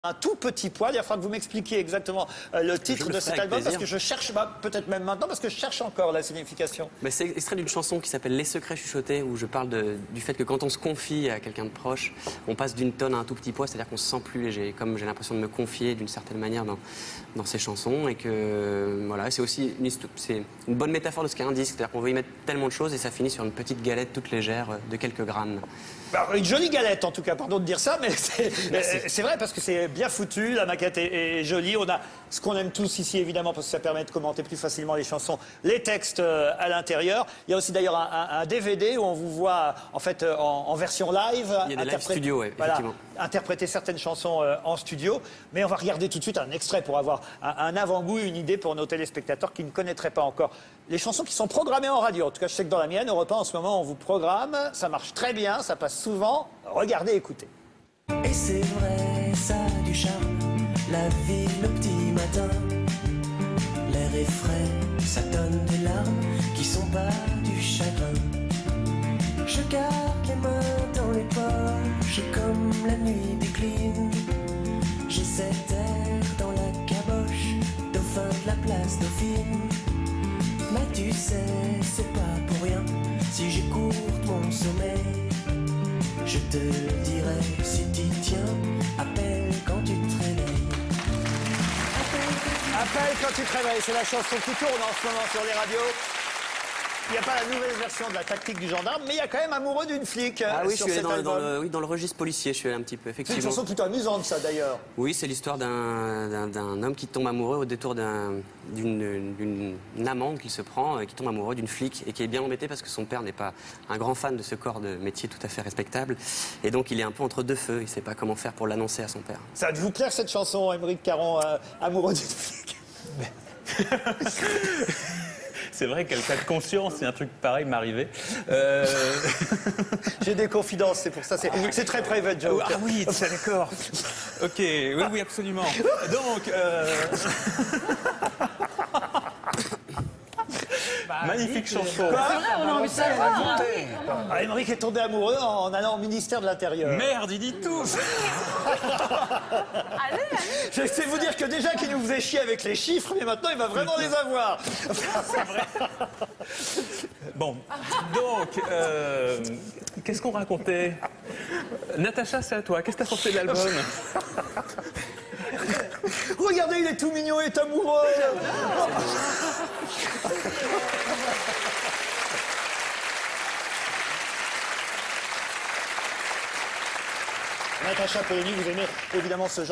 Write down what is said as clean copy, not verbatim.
Un tout petit poil, il va falloir que vous m'expliquiez exactement le titre de cet album, parce que je cherche, peut-être même maintenant, parce que je cherche encore la signification. C'est extrait d'une chanson qui s'appelle Les secrets chuchotés, où je parle du fait que quand on se confie à quelqu'un de proche, on passe d'une tonne à un tout petit poids, c'est-à-dire qu'on se sent plus léger. Comme j'ai l'impression de me confier d'une certaine manière dans ces chansons, et que voilà, c'est aussi une bonne métaphore de ce qu'est un disque, c'est-à-dire qu'on veut y mettre tellement de choses et ça finit sur une petite galette toute légère de quelques grammes. Alors, une jolie galette en tout cas, pardon de dire ça, mais c'est vrai parce que c'est bien foutu, la maquette est jolie. On a ce qu'on aime tous ici évidemment parce que ça permet de commenter plus facilement les chansons, les textes à l'intérieur. Il y a aussi d'ailleurs un DVD où on vous voit en fait en version live. Il y a des live studio, ouais, effectivement. Interpréter certaines chansons en studio. Mais on va regarder tout de suite un extrait pour avoir un avant-goût, une idée pour nos téléspectateurs qui ne connaîtraient pas encore les chansons qui sont programmées en radio. En tout cas, je sais que dans la mienne, Europe 1, en ce moment, on vous programme. Ça marche très bien, ça passe souvent. Regardez, écoutez. Et c'est vrai, ça a du charme, la vie le petit matin. L'air est frais, ça donne des larmes qui sont pas du chagrin. Je garde les mains dans les poches comme la nuit décline. J'ai cet air dans la caboche, dauphin de la place Dauphine. Mais tu sais, c'est pas pour rien si j'écoute mon sommeil. Je te le dirai si t'y tiens, appelle quand tu te réveilles. Appelle quand tu te réveilles, c'est la chanson qui tourne en ce moment sur les radios. Il n'y a pas la nouvelle version de la tactique du gendarme, mais il y a quand même Amoureux d'une flic. Ah oui, sur je suis allé cet album. dans le registre policier, je suis allé un petit peu, C'est effectivement. une chanson plutôt amusante, ça d'ailleurs. Oui, c'est l'histoire d'un homme qui tombe amoureux au détour d'une amende qu'il se prend, qui tombe amoureux d'une flic et qui est bien embêté parce que son père n'est pas un grand fan de ce corps de métier tout à fait respectable. Et donc il est un peu entre deux feux, il ne sait pas comment faire pour l'annoncer à son père. Ça va vous plaire cette chanson, Aymeric Caron, Amoureux d'une flic? C'est vrai qu'elle cas de conscience, si un truc pareil m'arrivait. J'ai des confidences, c'est pour ça, c'est très private joke. Ah oui, d'accord. Ok, oui, absolument. Donc, magnifique chanson. C'est vrai, on a envie de savoir. Aymeric est tombé amoureux en allant au ministère de l'Intérieur. Merde, il dit tout. Allez. Je sais vous dire que déjà qu'il nous faisait chier avec les chiffres, mais maintenant il va vraiment les avoir. C'est vrai. Bon, donc, qu'est-ce qu'on racontait? Natacha, c'est à toi. Qu'est-ce que t'as pensé de l'album? Regardez, il est tout mignon, il est amoureux. Natacha Polony, vous aimez évidemment ce genre.